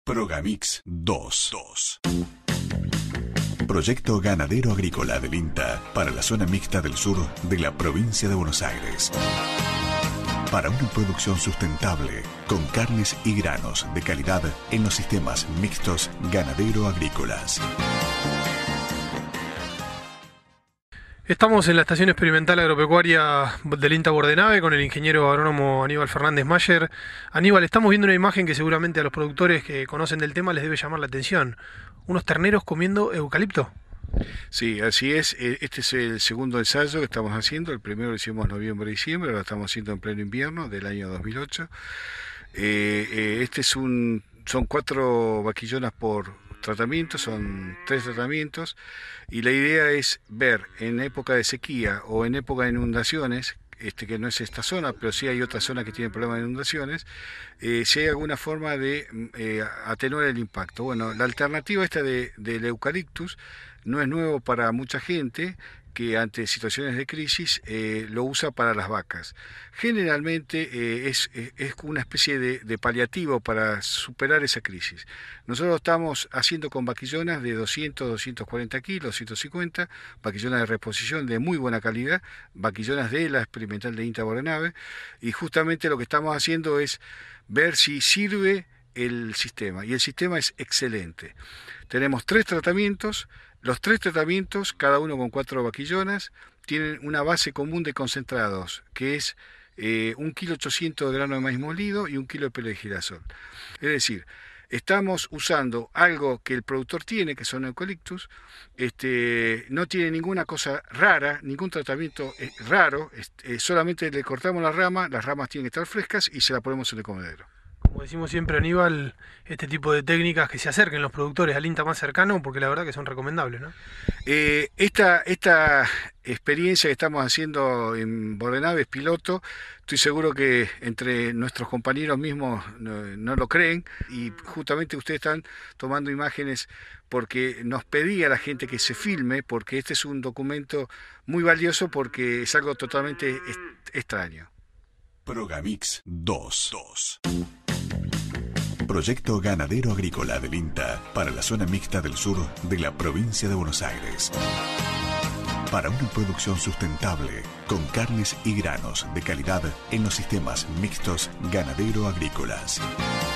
Progamix 2. Proyecto ganadero agrícola del INTA para la zona mixta del sur de la provincia de Buenos Aires. Para una producción sustentable, con carnes y granos de calidad en los sistemas mixtos ganadero-agrícolas. Estamos en la estación experimental agropecuaria del INTA Bordenave con el ingeniero agrónomo Aníbal Fernández Mayer. Aníbal, estamos viendo una imagen que seguramente a los productores que conocen del tema les debe llamar la atención. Unos terneros comiendo eucalipto. Sí, así es. Este es el segundo ensayo que estamos haciendo. El primero lo hicimos en noviembre-diciembre, ahora lo estamos haciendo en pleno invierno del año 2008. Son 4 vaquillonas por tratamiento, son 3 tratamientos, y la idea es ver en época de sequía o en época de inundaciones, que no es esta zona, pero sí hay otra zona que tiene problemas de inundaciones, si hay alguna forma de atenuar el impacto. Bueno, la alternativa esta del eucaliptus no es nuevo para mucha gente que ante situaciones de crisis lo usa para las vacas. Generalmente es una especie de paliativo para superar esa crisis. Nosotros lo estamos haciendo con vaquillonas de 200, 240 kilos, 150, vaquillonas de reposición de muy buena calidad, vaquillonas de la experimental de INTA Bordenave, y justamente lo que estamos haciendo es ver si sirve el sistema, y el sistema es excelente. Tenemos 3 tratamientos. Los 3 tratamientos, cada uno con 4 vaquillonas, tienen una base común de concentrados, que es 1,8 kg de grano de maíz molido y 1 kg de pelo de girasol. Es decir, estamos usando algo que el productor tiene, que son eucaliptus, no tiene ninguna cosa rara, ningún tratamiento raro, solamente le cortamos las ramas tienen que estar frescas y se las ponemos en el comedero. Como decimos siempre, Aníbal, este tipo de técnicas que se acerquen los productores al INTA más cercano, porque la verdad que son recomendables, ¿no? Esta experiencia que estamos haciendo en Bordenave es piloto. Estoy seguro que entre nuestros compañeros mismos no lo creen, y justamente ustedes están tomando imágenes porque nos pedía la gente que se filme, porque este es un documento muy valioso porque es algo totalmente extraño. Progamix 2. Proyecto ganadero agrícola del INTA para la zona mixta del sur de la provincia de Buenos Aires. Para una producción sustentable, con carnes y granos de calidad en los sistemas mixtos ganadero-agrícolas.